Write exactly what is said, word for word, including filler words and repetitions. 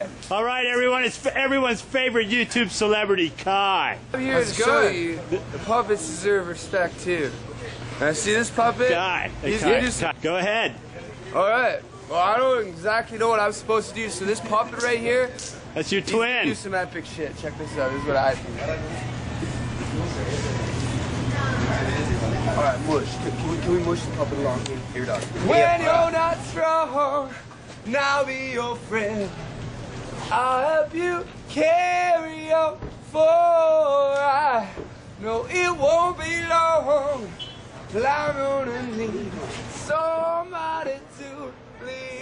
All right, everyone, it's everyone's favorite YouTube celebrity, Kai. I'm here That's to show good. you the puppets deserve respect too. Now see this puppet? Kai, hey, He's Kai, just- Kai, go ahead. All right. Well, I don't exactly know what I'm supposed to do. So this puppet right here, That's your he's gonna twin. do some epic shit. Check this out. This is what I do. All right, mush. Can, can, we, can we mush the puppet along here? Here, dog. When you're not strong, and I'll be your friend. I'll help you carry on, for I know it won't be long till I'm gonna need somebody to please.